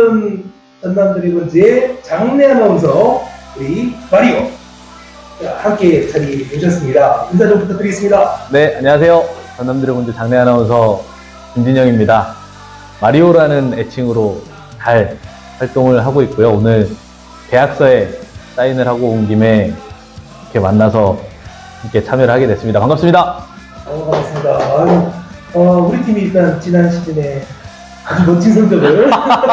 오늘은 전남 드래곤즈의 장내 아나운서 우리 마리오 함께 자리해 주셨습니다. 인사 좀 부탁드리겠습니다. 네, 안녕하세요. 전남 드래곤즈 장내 아나운서 김진영입니다. 마리오라는 애칭으로 잘 활동을 하고 있고요. 오늘 계약서에 사인을 하고 온 김에 이렇게 만나서 함께 참여를 하게 됐습니다. 반갑습니다. 반갑습니다. 우리 팀이 일단 지난 시즌에 아주 멋진 성적을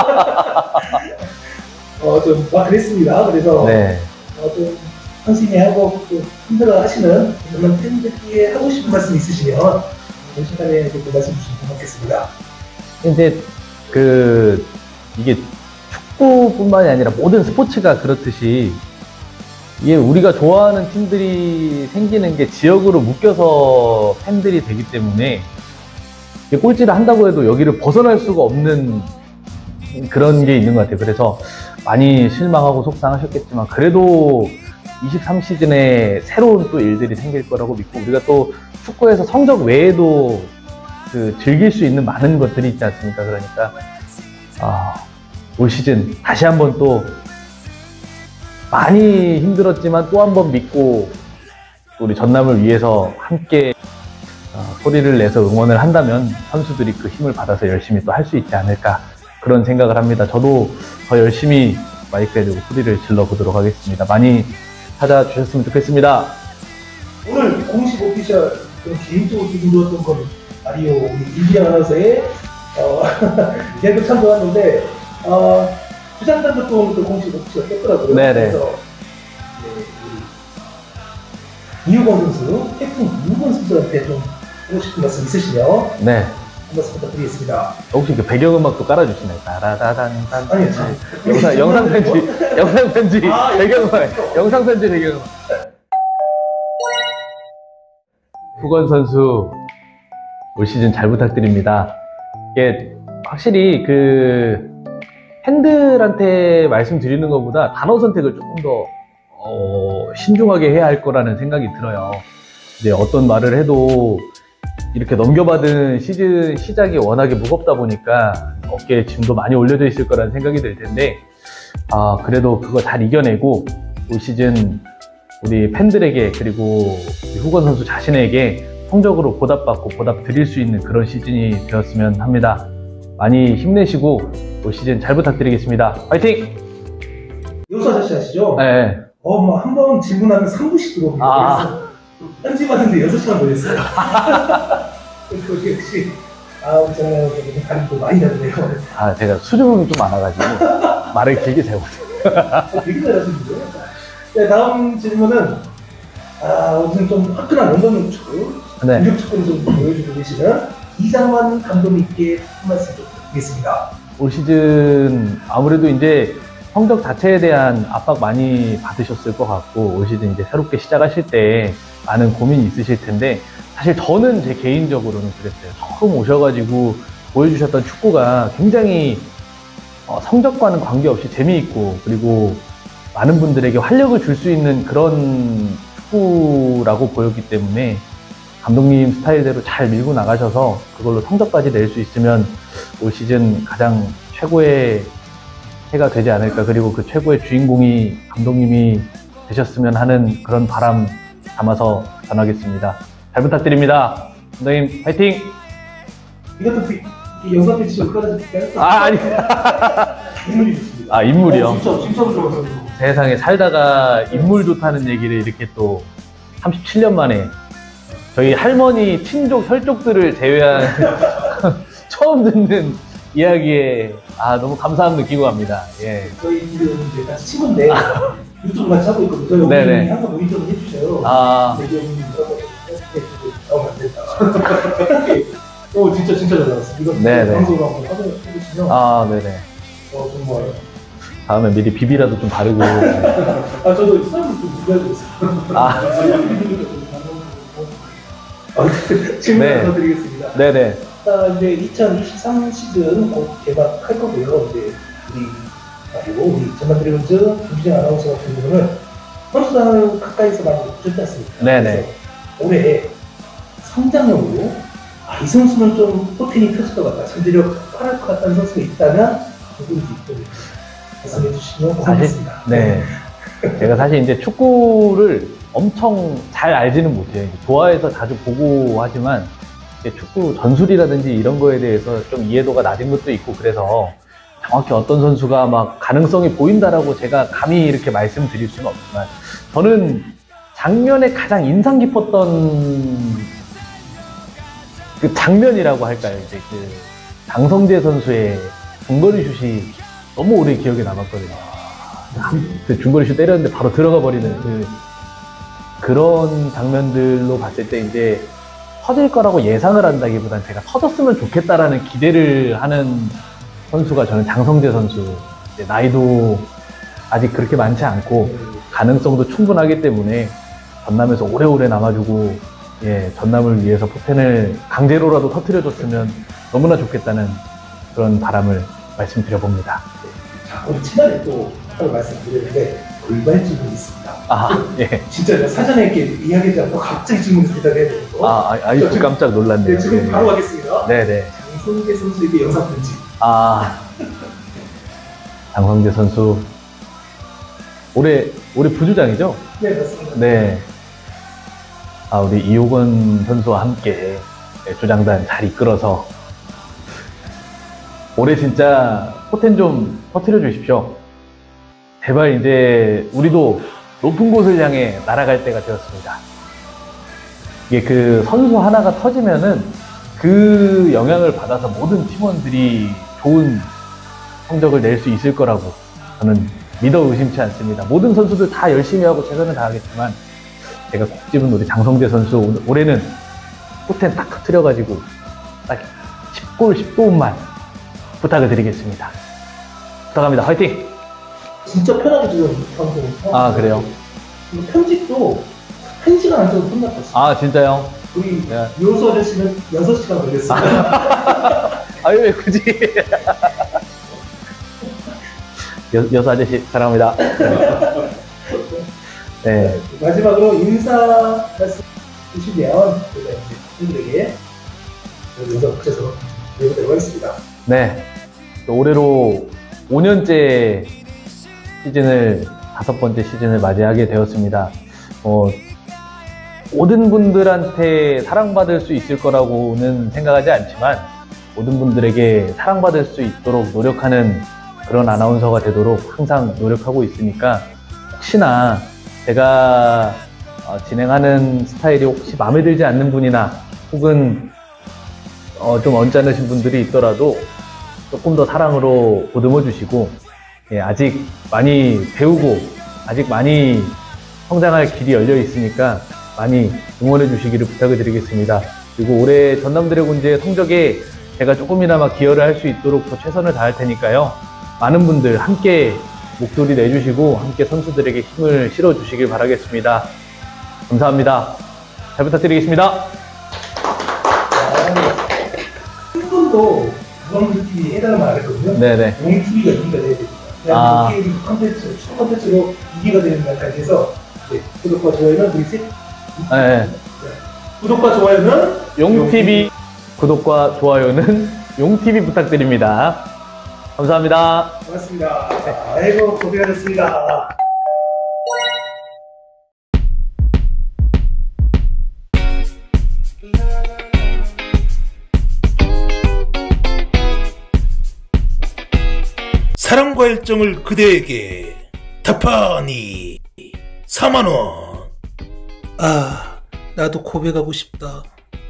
좀 그랬습니다. 그래서 네. 좀 선심히 하고 또 힘들어 하시는 그런 팬들께 하고 싶은 말씀 있으시면 이 시간에 좀 말씀 주시면 고맙겠습니다. 근데 이게 축구뿐만이 아니라 모든 스포츠가 그렇듯이 이게 우리가 좋아하는 팀들이 생기는 게 지역으로 묶여서 팬들이 되기 때문에 꼴찌를 한다고 해도 여기를 벗어날 수가 없는 그런 게 있는 것 같아요. 그래서 많이 실망하고 속상하셨겠지만 그래도 23시즌에 새로운 또 일들이 생길 거라고 믿고 우리가 또 축구에서 성적 외에도 즐길 수 있는 많은 것들이 있지 않습니까? 그러니까 올 시즌 다시 한번 또 많이 힘들었지만 또 한 번 믿고 우리 전남을 위해서 함께 소리를 내서 응원을 한다면 선수들이 그 힘을 받아서 열심히 또 할 수 있지 않을까 그런 생각을 합니다. 저도 더 열심히 마이크에 대고 소리를 질러보도록 하겠습니다. 많이 찾아주셨으면 좋겠습니다. 오늘 공식 오피셜 개인적으로 기분 좋았던 건 마리오 우리 이지영 아나운서의 계약을 참 좋았는데 부장단도 또 공식 오피셜 떴더라고요. 네네. 그래서 이유건 선수, 캡틴 이유건 선수한테 좀 하고 싶은 말씀 있으시면 네. 한 말씀 부탁드리겠습니다. 혹시 배경음악도 깔아주시나요? 따라다단단. 아니요. 영상 편지 배경음악. 영상 편지 배경음악. 후건 선수 올 시즌 잘 부탁드립니다. 이게 확실히 팬들한테 말씀드리는 것보다 단어 선택을 조금 더 신중하게 해야 할 거라는 생각이 들어요. 이제 어떤 말을 해도 이렇게 넘겨받은 시즌 시작이 워낙에 무겁다 보니까 어깨에 짐도 많이 올려져 있을 거라는 생각이 들 텐데 그래도 그거 잘 이겨내고 올 시즌 우리 팬들에게 그리고 우리 후건 선수 자신에게 성적으로 보답받고 보답 드릴 수 있는 그런 시즌이 되었으면 합니다. 많이 힘내시고 올 시즌 잘 부탁드리겠습니다. 화이팅! 요수 아저씨 아시죠? 네. 한 번 질문하면 3부씩 들어옵니다. 편지 받는데 6시간 걸렸어요. 역시 저는 다리도 많이 다르네요. 제가 수줍음이 좀 많아가지고 말을 길게 잘 못해요. 되게 잘하시는데요. 네, 다음 질문은 요즘 좀 화끈한 원더맨 축구, 공격 축구를 좀 보여주고 계시는 이장환 감독님께 한 말씀 좀 드리겠습니다. 올 시즌 아무래도 이제 성적 자체에 대한 압박 많이 받으셨을 것 같고 올 시즌 이제 새롭게 시작하실 때 많은 고민이 있으실 텐데 사실 저는 제 개인적으로는 그랬어요. 처음 오셔가지고 보여주셨던 축구가 굉장히 성적과는 관계없이 재미있고 그리고 많은 분들에게 활력을 줄 수 있는 그런 축구라고 보였기 때문에 감독님 스타일대로 잘 밀고 나가셔서 그걸로 성적까지 낼 수 있으면 올 시즌 가장 최고의 해가 되지 않을까. 그리고 그 최고의 주인공이 감독님이 되셨으면 하는 그런 바람 담아서 전하겠습니다. 잘 부탁드립니다. 감독님 화이팅! 이것도 영상 편지 좀 깔아주실까요? 아니. 인물이 좋습니다. 인물이요? 진짜로 좋아서. 세상에 살다가 인물 좋다는 얘기를 이렇게 또 37년 만에 저희 할머니, 친족, 혈족들을 제외한 처음 듣는 이야기에 너무 감사함 느끼고 갑니다. 예. 저희 이제 같이 친구인데 유튜브 같이 하고 있거든요. 저희 어머님이 항상 모니터링 해주셔요. 저희 어머님이 하고 안 됐다. 진짜 잘 나왔어요. 이거 방송으로 한번 해주시면 네네. 정말 다음에 미리 비비라도 좀 바르고. 저도 썰을 좀 준비하고 있어요. 질문 하나 드리겠습니다. 네네. 이제 2023 시즌 곧 개막할 거고요. 이제 우리 전남 드래곤즈 김진영 아나운서 같은 경우는 선수단을 가까이서 많이 보셨지 않습니까? 네네. 올해 성장형으로 이 선수는 좀 포텐이 터질 것 같다, 잠재력 빠를 것 같다는 선수가 있다면 누군지 좀 말씀해 주시면 고맙습니다. 네. 제가 사실 이제 축구를 엄청 잘 알지는 못해요. 좋아해서 자주 보고 하지만 축구 전술이라든지 이런 거에 대해서 좀 이해도가 낮은 것도 있고 그래서 정확히 어떤 선수가 막 가능성이 보인다라고 제가 감히 이렇게 말씀드릴 수는 없지만 저는 작년에 가장 인상 깊었던 그 장면이라고 할까요? 이제 그 장성재 선수의 중거리 슛이 너무 오래 기억에 남았거든요. 그 중거리 슛 때렸는데 바로 들어가 버리는 그런 장면들로 봤을 때 이제 터질 거라고 예상을 한다기보단 제가 터졌으면 좋겠다라는 기대를 하는 선수가 저는 장성재 선수. 나이도 아직 그렇게 많지 않고 가능성도 충분하기 때문에 전남에서 오래오래 남아주고 전남을 위해서 포텐을 강제로라도 터뜨려줬으면 너무나 좋겠다는 그런 바람을 말씀드려봅니다. 자, 우리 지난해 또 하나 말씀드렸는데 돌발질문이 있습니다. 진짜 사전에 이렇게 이야기하지 않고 갑자기 질문을 대답해야 되는 거. 아이고 깜짝 놀랐네요. 네, 지금 바로 하겠습니다. 네네. 장성재 선수에게 영상 편지. 장성재 선수 올해 부주장이죠? 네, 맞습니다. 네. 우리 이호건 선수와 함께 주장단 잘 이끌어서 올해 진짜 포텐 좀 터뜨려 주십시오. 제발 이제 우리도 높은 곳을 향해 날아갈 때가 되었습니다. 이게 그 선수 하나가 터지면은 그 영향을 받아서 모든 팀원들이 좋은 성적을 낼 수 있을 거라고 저는 믿어 의심치 않습니다. 모든 선수들 다 열심히 하고 최선을 다하겠지만 제가 꼭 집은 우리 장성재 선수 올해는 포텐 딱 터뜨려가지고 딱 10골 10도움만 부탁을 드리겠습니다. 부탁합니다. 화이팅! 진짜 편하게 지금 방송. 그래요? 편집도 1시간 안 써도 끝났었어요. 진짜요? 우리 요수 아저씨는 6시간 걸렸어요. 왜 굳이? 여수 아저씨 사랑합니다. 네. 마지막으로 인사 말씀 주시면 제가 이제 분들에게 영상 붙여서 드리도록 하겠습니다. 네. 올해로 5년째 시즌을 5번째 시즌을 맞이하게 되었습니다. 모든 분들한테 사랑받을 수 있을 거라고는 생각하지 않지만 모든 분들에게 사랑받을 수 있도록 노력하는 그런 아나운서가 되도록 항상 노력하고 있으니까 혹시나 제가 진행하는 스타일이 혹시 마음에 들지 않는 분이나 혹은 좀 언짢으신 분들이 있더라도 조금 더 사랑으로 보듬어 주시고 아직 많이 배우고 아직 많이 성장할 길이 열려 있으니까 많이 응원해 주시기를 부탁을 드리겠습니다. 그리고 올해 전남 드래곤즈의 성적에 제가 조금이나마 기여를 할 수 있도록 더 최선을 다할 테니까요. 많은 분들 함께 목소리 내주시고 함께 선수들에게 힘을 실어주시길 바라겠습니다. 감사합니다. 잘 부탁드리겠습니다. 한 번도 무한TV에 해달라고 안 했거든요. 네네. 용TV가 2기가 돼야 됩니다. K리그 컨텐츠, 첫 컨텐츠로 2기가 되는 날까지 해서 구독과 좋아요는 우리 셋. 구독과 좋아요는 용TV, 구독과 좋아요는 용TV 부탁드립니다. 감사합니다. 고맙습니다. 아이고, 고생하셨습니다. 사랑과 열정을 그대에게 타파니 4만원. 나도 고백하고 싶다.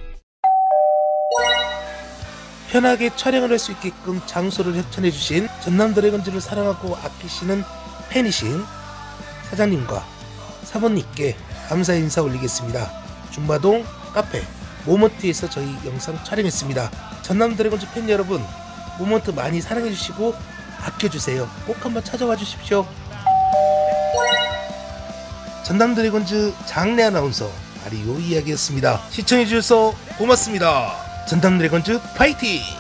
편하게 촬영을 할 수 있게끔 장소를 협찬해주신 전남 드래곤즈를 사랑하고 아끼시는 팬이신 사장님과 사모님께 감사 인사 올리겠습니다. 중마동 카페 모먼트에서 저희 영상 촬영했습니다. 전남 드래곤즈 팬 여러분, 모먼트 많이 사랑해주시고 아껴주세요. 꼭 한번 찾아와 주십시오. 전남 드래곤즈 장래 아나운서 마리오 이야기였습니다. 시청해주셔서 고맙습니다. 전남 드래곤즈 파이팅!